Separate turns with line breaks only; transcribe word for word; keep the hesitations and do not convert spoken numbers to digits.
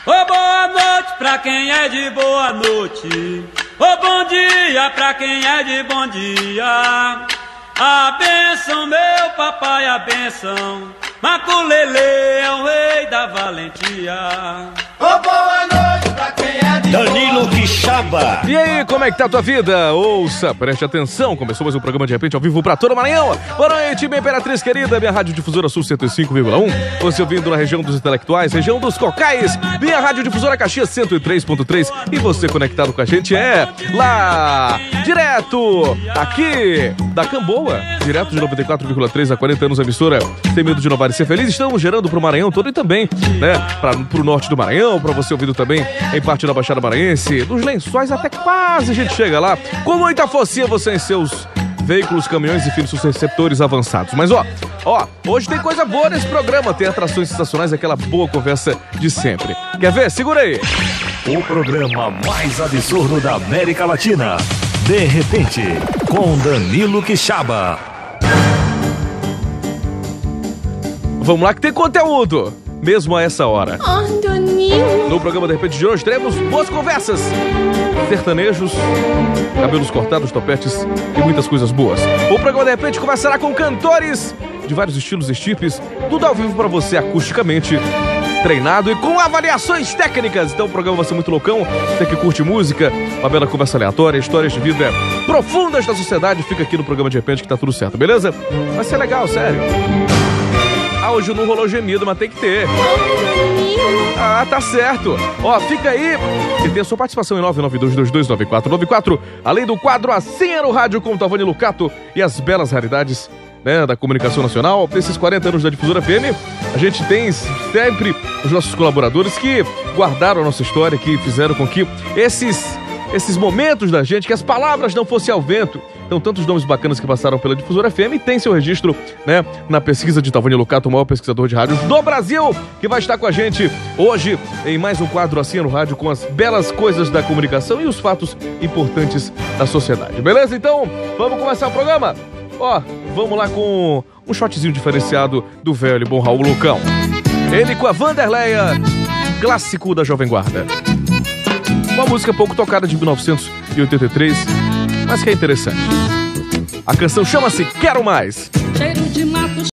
Ô boa noite pra quem é de boa noite. Ô bom dia pra quem é de bom dia. A benção, meu papai, a benção. Maculele é o rei da valentia.
Ô boa noite pra quem é de
Danilo Quixaba.
E aí, como é que tá a tua vida? Ouça, preste atenção. Começou mais um programa De Repente ao vivo pra toda Maranhão. Boa noite, minha imperatriz querida, minha rádio difusora Sul cento e cinco vírgula um. Você ouvindo na região dos intelectuais, região dos cocais, minha rádio difusora Caxias cento e três ponto três. E você conectado com a gente é lá, direto aqui da Camboa, direto de noventa e quatro vírgula três há quarenta anos, a emissora Tem Medo de Inovar e Ser Feliz. Estamos gerando pro Maranhão todo e também, né, pra, pro norte do Maranhão, pra você ouvindo também em parte da Baixada Maranhense, dos Lençóis até quase a gente chega lá, com muita forcinha você em seus veículos, caminhões e filhos seus receptores avançados. Mas ó, ó, hoje tem coisa boa nesse programa, tem atrações sensacionais, aquela boa conversa de sempre. Quer ver? Segura aí.
O programa mais absurdo da América Latina. De Repente, com Danilo Quixaba.
Vamos lá que tem conteúdo, mesmo a essa hora.
Oh, Danilo.
No programa De Repente de hoje teremos boas conversas, sertanejos, cabelos cortados, topetes e muitas coisas boas. O programa De Repente começará com cantores de vários estilos e tipos, tudo ao vivo pra você acusticamente treinado e com avaliações técnicas. Então o programa vai ser muito loucão. Você que curte música, uma bela conversa aleatória, histórias de vida profundas da sociedade, fica aqui no programa De Repente que tá tudo certo, beleza? Vai ser legal, sério. Ah, hoje não rolou gemido, mas tem que ter. Ah, tá certo. Ó, fica aí e tem a sua participação em nove nove dois dois dois nove quatro nove quatro. Além do quadro Assim Era o Rádio com Tavani Lucato e as belas raridades, né, da comunicação nacional. Nesses quarenta anos da Difusora F M, a gente tem sempre os nossos colaboradores que guardaram a nossa história, que fizeram com que esses, esses momentos da gente, que as palavras não fossem ao vento. Então, tantos nomes bacanas que passaram pela Difusora F M e tem seu registro, né, na pesquisa de Tavani Lucato, o maior pesquisador de rádios do Brasil, que vai estar com a gente hoje em mais um quadro Assim no Rádio, com as belas coisas da comunicação e os fatos importantes da sociedade. Beleza? Então, vamos começar o programa? Ó, vamos lá com um shotzinho diferenciado do velho e bom Raul Lucão. Ele com a Vanderleia, clássico da Jovem Guarda. Uma música pouco tocada de mil novecentos e oitenta e três, mas que é interessante. A canção chama-se Quero Mais.
Cheiro de mato.